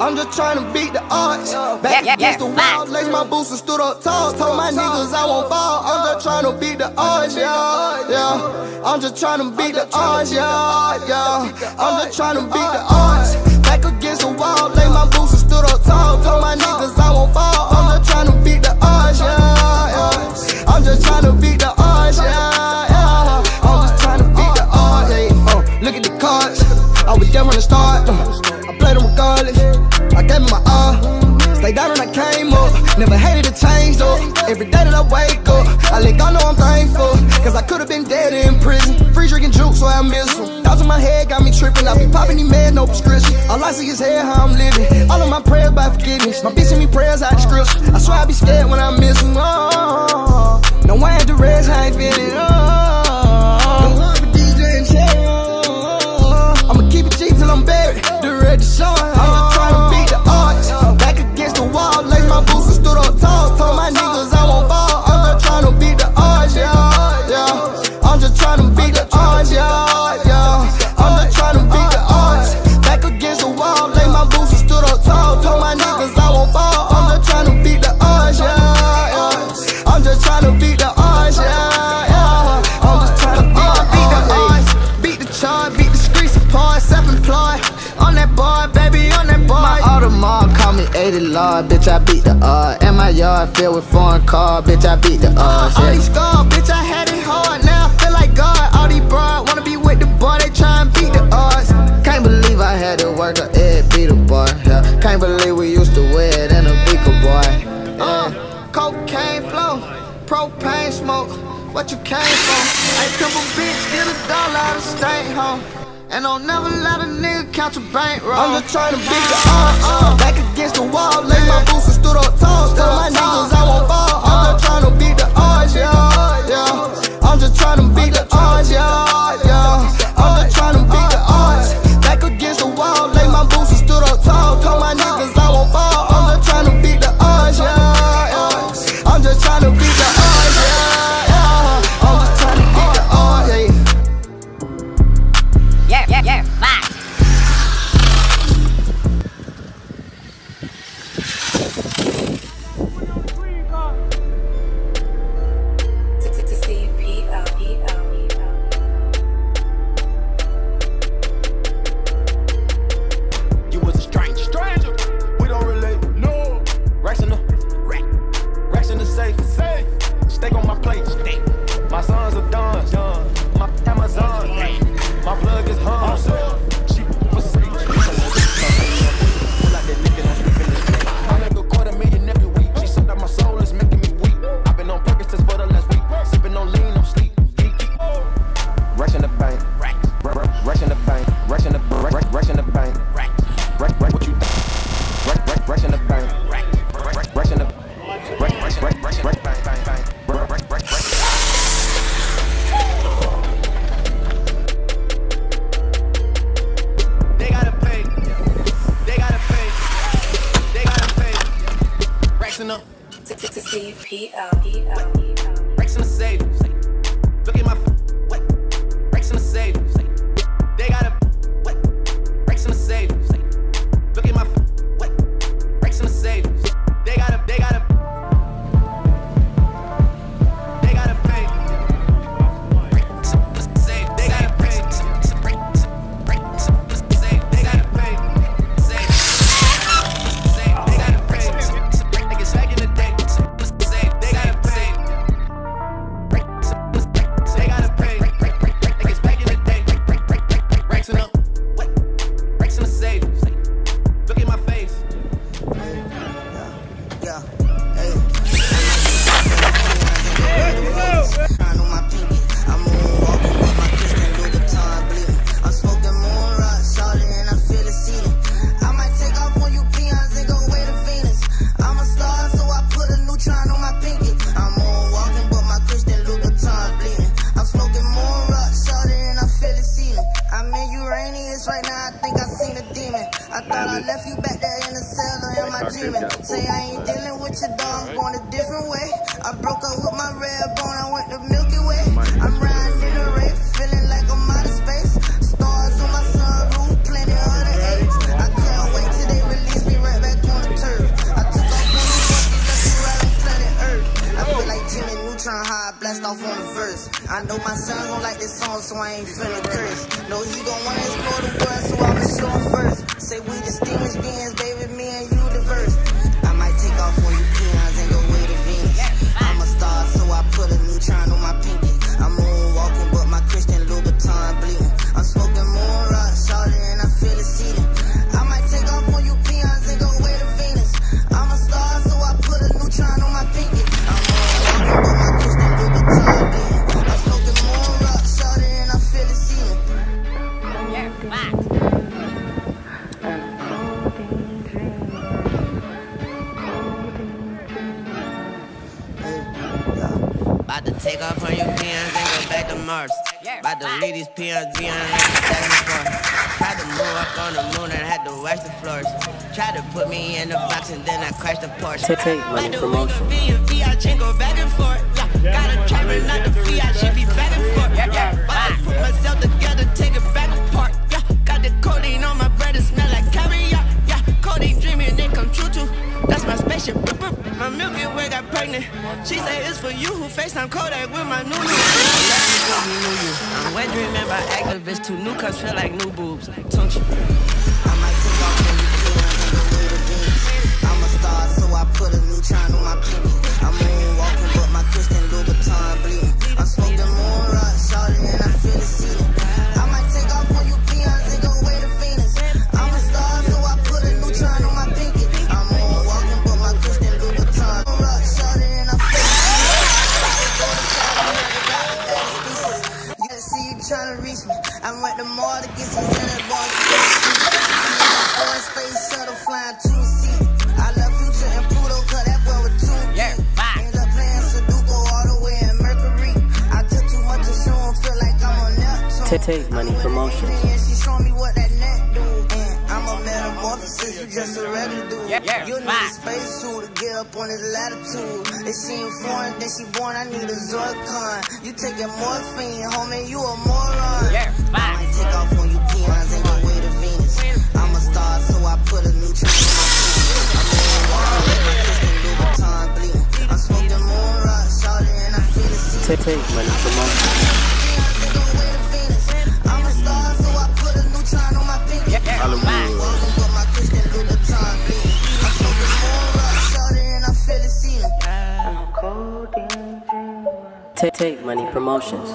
I'm just trying to beat the odds. Back against the wall, lace my boots and stood up tall. Told my niggas I won't fall. I'm just trying to beat the odds, yeah. I'm just trying to beat the odds, yeah. I'm just trying to beat the odds. Back against the wall, lace my boots and stood up tall. Told my niggas I won't fall. I'm just trying to beat the odds, yeah. I'm just trying to beat the odds, yeah. I'm just trying to beat the odds, yeah. Look at the cards. I was there from the start. I played them regardless. I gave me my all. Stayed down and I came up. Never hated to change though. Every day that I wake up, I let God know I'm thankful. Cause I could've been dead in prison. Free drinking juice, so I miss him. Thoughts in my head got me tripping. I be popping these meds, no prescription. All I see is head, how I'm living. All of my prayers by forgiveness. My bitch send me prayers out the scripts. I swear I be scared when I miss them. Oh, no, I had the rest, I ain't feeling. Oh, for DJ and Cherry. I'ma keep it G till I'm buried. The red is showing. I'm just trying to beat the odds. Back against the wall, lace my boots and stood up tall. Told my niggas I won't fall. I'm just trying to beat the odds, yeah. I'm just trying to beat the odds, yeah. I'm just trying to beat the odds. Back against the wall, lace my boots and stood up tall. Told my niggas I won't fall. I'm just trying to beat the odds, yeah. I'm just trying to beat the odds, yeah. I'm just trying to beat the odds. Beat the charge, beat the streets apart. Self-employed, on that boy, baby, on that boy. My Audemars call me 80 Lord, bitch, I beat the odds. And my yard filled with foreign cars, bitch, I beat the odds. All these scars, bitch, I had it hard. Now I feel like God. All these broad wanna be with the boy, they try and beat the odds. Can't believe I had to work a Ed beat the boy. Yeah. Can't believe we used to wear it in a beaker, boy. Yeah. Cocaine flow, propane smoke. What you came from? Ain't couple bitch, get $1 out of state home. And don't never let a nigga count your bankroll. I'm just trying to beat the odds. Back against the wall, lace my boots and stood up tall. Tell my niggas I won't fall. I'm just trying to beat the odds, yeah. I'm just trying to beat the odds, yeah. I'm just trying to beat the odds. Back against the wall, lace my boots and stood up tall. Told my niggas I won't fall. I'm just trying to beat the odds, yeah. I'm just trying to beat the odds, yeah. I'm just trying to beat the odds, yeah. Yeah, fine. You was a stranger. We don't relate, no. Racks in the safe. Steak on my plate. My sons are done. My Amazon. My plug is hung. She was free. Pull out that nigga, I'm sleeping this shit. I make $250,000 every week. She said that my soul is making me weak. I've been on purpose since for the last week. Sipping on lean, I'm sleep. Racks in the bank. Racks in the bank. Racks in the bank. Racks in the bank. What you think? Racks in the bank. Racks in the bank. They gotta pay. Racks in the Racks in the safe. Look at my what? Racks in the safe. They gotta what? Racks in the safe. Look at my what? Racks in the safe. They gotta pay. Say I ain't dealing with your dog, I'm going a different way. I broke up with my red bone, I went the Milky Way. I'm riding in a race, feeling like I'm out of space. Stars on my sunroof, plenty of the H. I can't wait till they release me I know my son gon' like this song, so I ain't finna curse. No, he gon' wanna explore the world, so I'ma show him first. Say we distinguished beings, baby, me and you diverse. I might take off on you peons and go way to Venus. I'm a star, so I put a neutron on my pinky. I'm moonwalking, but my Christian Louboutin bleeding. I'm smoking moon rock, shawty, and I feel it seeding. I might take off on you peons and go way to Venus. I'm a star, so I put a neutron on my pinky. I'm moonwalking, but my Christian Louboutin bleeding. I'm smoking moon rock, shawty, and I feel it seeding. About to take off on you peons and go back to Mars. About to leave these peons beyond like the second floor. Tried to move up on the moon and had to wax the floors. Tried to put me in the box and then I crashed the Porsche. Take money promotion. I chain go back and forth. Yeah, got a driver, not the Fiat, she be back and forth. Yeah, put myself together, take it back apart. Yeah, got the codeine on my bread, it smell like caviar. Yeah, codeine dreaming, it come true too. That's my spaceship. My Milky Way got pregnant. She say it's for you who FaceTime Kodak with my new I'm wet dreaming about activists. 2 new cups feel like new boobs. Don't you? I might take off on you peons and go way to Venus. I'm a star, so I put a neutron on my pinky. I'm moonwalking, but my Christian Louboutin bleeding. I'm smoking moon rock, shawty, and I feel it seeding. I might take off on you peons and go way to Venus. I'm a star, so I put a neutron on my pinky. I'm moonwalking, but my Christian Louboutin rock, shawty, and I feel it seeding. You see you trying to reach me. I'm at the mall to get some dinner, boy. Space shuttle flying 2 seats. I love Future and Pluto, cause that boy with 2 End up playing Sudoku all the way in Mercury. I took too much to show him, feel like I'm on Neptune. Take money promotions. And she show me what that net do. And I'm a metamorphosis, you just a regular dude. You need a space suit to get up on this latitude. If she ain't foreign, then she born, I need a Zorcon. You taking morphine, homie, you a moron. I might take off on you peons and go way to Venus. I'm a star, so I put a neutron on my pinky. I'm moonwalking with my Christian Louboutin bleeding. I'm smoking moon rock, shawty, and I feel it seeding. Take money promotion. I'm a star, so I put a neutron on my pinky. I'm moonwalking with my Christian Louboutin bleeding. I'm smoking moon rock, shawty, and I feel it seeding. Take money promotions.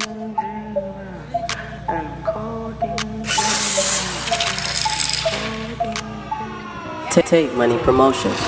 Take money promotions.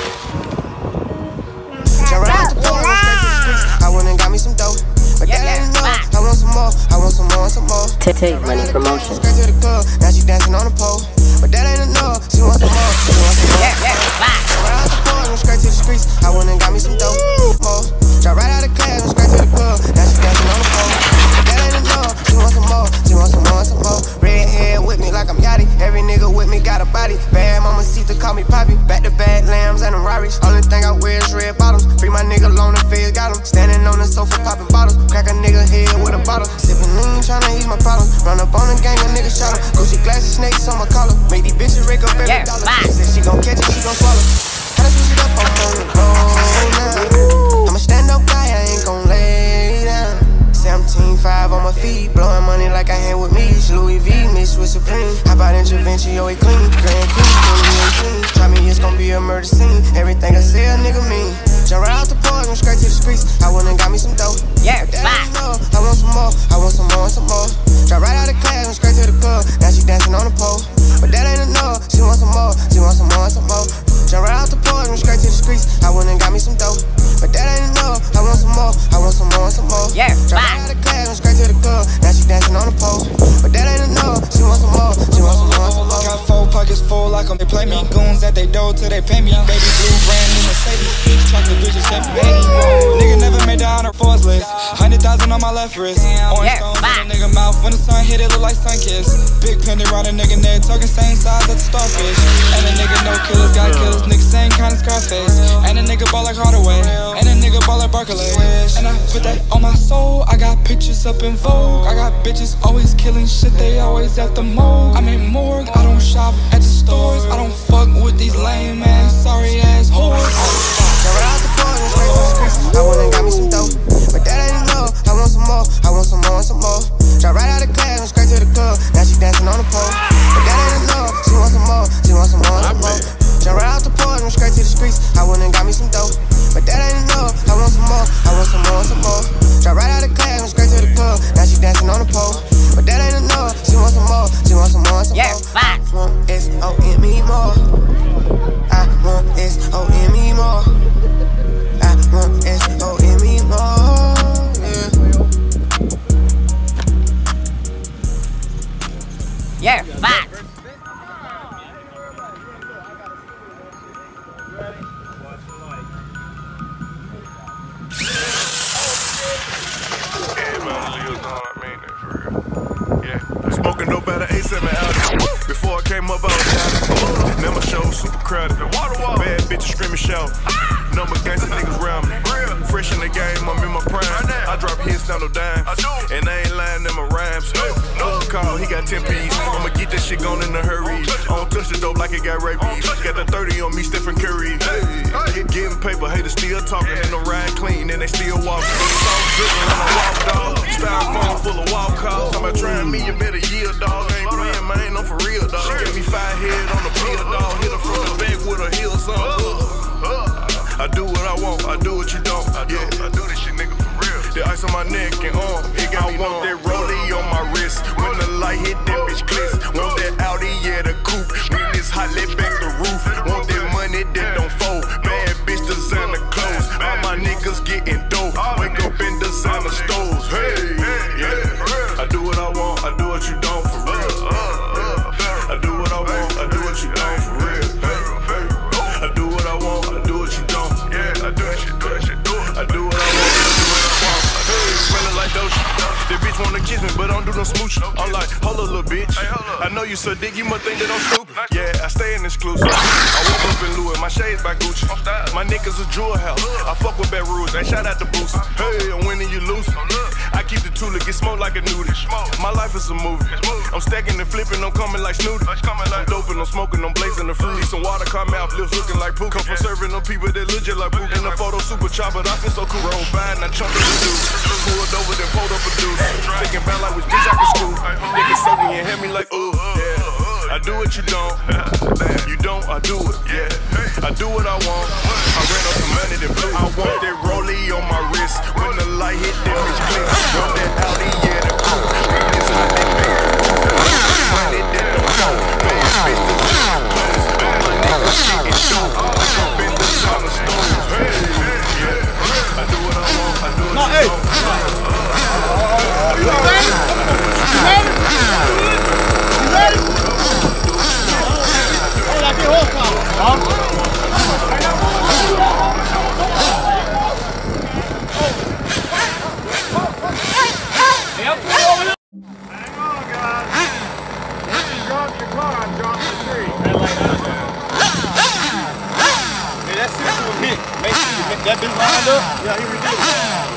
I went and got me some dough, but that ain't enough. I want some more, I want some more, and some more. Take money promotions. Straight to the club, now she dancing on the pole, but that ain't enough. She wants some more, she wants some more. Right out the pole, went straight to the streets. I went and got me some dough, more. Drop right out of class, went straight to the club, now she dancing on the pole, but that ain't enough. She wants some more, she wants some more, and some more. Red hair with me like I'm Yachty. Every nigga with me got a body. Bad mama Sita call me Poppy. Back to bad lambs and the Rarries. Only thing I wear is red bottoms. Free my nigga alone, the feds got him. Standing on the sofa popping bottles. Crack a nigga head with a bottle. Sipping lean, tryna ease my problems. Run up on the gang, a nigga shot him. Gucci glasses, snakes on my collar. Make these bitches rake up every dollar. She said she gon' catch it, she gon' swallow. How to switch it up, I'm on the road now. I'm a stand-up guy, I ain't gon' lay down. 17.5 on my feet, blowing money like I hand with me. Louis V mixed with Supreme. How about intervention, yo, it clean. Grand King, 2018. Try me, it's gon' be a murder scene. Everything I say, a nigga mean. Jump right out the porch, went straight to the streets. I went and got me some dough. That ain't enough. I want some more, I want some more, and some more. Drop right out of class, went straight to the club. Now she dancing on the pole, but that ain't enough. She wants some more, she wants some more, and some more. Jump right out the porch, went straight to the streets. I went and got me some dough, but that ain't enough. I want some more, I want some more, and some more. Drop right out of class, went straight to the club. Now she dancing on the pole, but that ain't enough. She wants some more, she wants some more, and some more. Got 4 pockets full like 'em. They play me goons at they door till they pay me. Baby blue brand new Mercedes. Chocolate bitches sent from Haiti. Nigga never made the honor force list. 100,000 on my left wrist. Orange stones in a nigga mouth. When the sun hit it, look like sun kiss. Big pendant round a nigga neck. Talking same size as the starfish. And a nigga no killers, got killers. Nigga same kind of Scarface. And a nigga ball like Hardaway. And a nigga ball like Barkley. And I put that on my soul. I got pictures up in Vogue. I got bitches always killing shit. They always at the mall. I'm in morgue. I don't shop at the stores. I don't fuck with these lame ass, sorry ass whores. Jump right out the porch, went straight to the streets. I went and got me some dough, but that ain't enough. I want some more, super crowded. Bad bitches screaming, shout. Number gangsta niggas around me. Fresh in the game, I'm in my prime. I drop hits down no dimes, and I ain't lying in my rhymes. No call, he got 10 P's. I'ma get that shit gone in a hurry. I don't touch the dope like it got rabies. Got the 30 on me, Stephen Curry. Getting paper, haters still talking, and the ride clean, and they still walking. Salt dripping when I walk, dog. Styrofoam full of walk calls. Talking about trying me, you better yield, dog. I ain't playing, man, I'm for real, dog. She gave me 5 head on the pill, dog. Hit her from the back with her heels on. I do what I want, I do what you don't. I do this shit, nigga, for real. The ice on my neck and arm, it got me want that rollie on my wrist. When the light hit, that bitch clicks. Want that Audi, yeah, the coupe. When it's hot, let back the roof. Want that money that don't fold. Bad bitch, designer clothes. All my niggas getting dope. Wake up in designer stores. Hey, yeah. I do what I want, I do what you don't, for real. I do what I want, I do what you don't, for real. I do what I want, I do what you don't. Yeah, I do that shit, do that shit, do it. I do what I want, I do what I want. Hey, smelling like Doja. That bitch wanna kiss me, but don't do no smooching. I'm like, hold up, little bitch. I know you so dick, you must think that I'm stupid. Yeah, I stay in exclusive. I woke up in Louis, my shades by Gucci. My niggas a jewel house. I fuck with Baton Rouge, they shout out to Boosie. Hey, I'm winning, you losing. I keep the tool, get smoked like a nudie. My life is a movie. I'm stacking and flipping, I'm coming like Snooty. I'm doping, I'm smoking, I'm blazing the fruit. Some water, car mouth, lips looking like poop. Come from serving them people that legit like poop. In the photo, super chopper, I feel so cool. Roll by and I chunk in the dude. Pulled over, then pulled up a dude. Thinking about like which bitch I can school. They can soak me and hit me like, ooh, yeah. I do what you don't. You don't, I do it, yeah. I do what I want. I ran up some money, then blue. I want that rollie on my wrist. When the light hit, that bitch click. Want that Audi, yeah, the coupe. When it's hot, that bitch money that don't go. Bad bitch, designer clothes. All my niggas getting dope. Wake up in designer stores. Hey, yeah. I do what I want, I do what you don't. You ready? You ready? Hey, like your horsepower. Hang on, guys. If you drop your car, drop the tree. Hey, that system was hit. Make sure you get that bitch lined up. Yeah, he reduced it.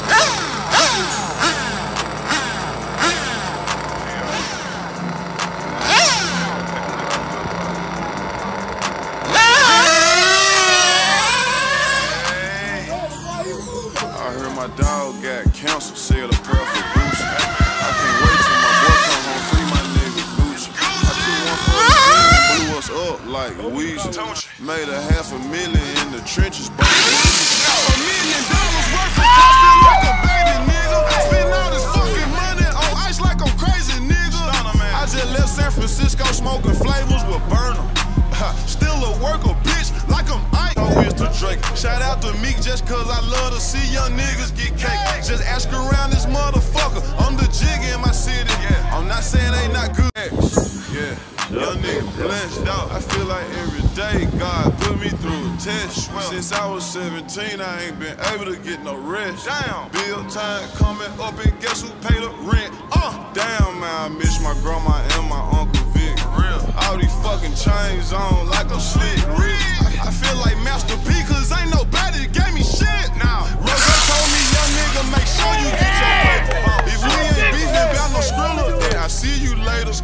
My dog got cancer, said a prayer for Gucci. I can't wait till my boy come home, free my nigga Gucci. I took one for the team, blew us up like Weezy. Made $500,000 in the trenches, but $1 million worth of costing like a baby, nigga. Spend all this fucking money on ice like I'm crazy, nigga. I just left San Francisco smoking flavors with Burner. Still a worker, bitch, like I'm Ike. Always to Drake. Shout out to Meek just cause I love to see young niggas get cake. Just ask around this motherfucker. I'm the jig in my city. I'm not saying they not good. Yeah, young nigga blessed. I feel like every day God put me through a test. Since I was 17, I ain't been able to get no rest. Bill time coming up and guess who paid the rent? Damn, man, I miss my grandma and my uncle Vic. All these fucking chains on like a slick Rick. I feel like Master P cause ain't nobody gave me shit. Roger told me, young nigga, make sure you get your paper. If we ain't beefing about no Skrilla, then I see you later.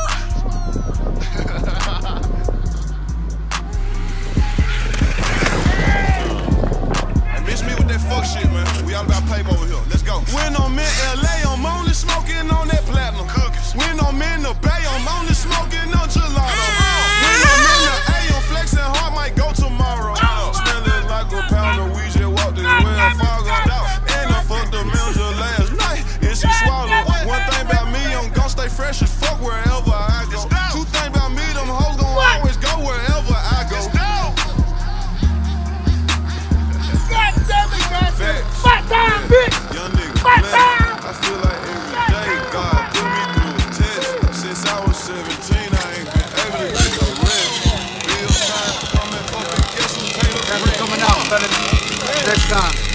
And miss me with that fuck shit, man. We all about paper over here. Let's go. When I'm in LA, I'm only smoking on that platinum cookies. When I'm in the Bay, I'm only smoking on gelato. When I'm in the A, I'm flexing hard, might go tomorrow. Spending like a pound of weed, just walked this way and Fargo. And I fucked the manager last night, and she swallowed. One thing about me, I'm gon' stay fresh as fuck wherever I go. Two things about me, them hoes gon' always go wherever I go. God damn it, man. Fight time, bitch. Young nigga, I feel like every day God put me through a test. Since I was 17, I ain't been able to get no rest. Bill time coming up and guess who paid the rent? Coming out, better next time.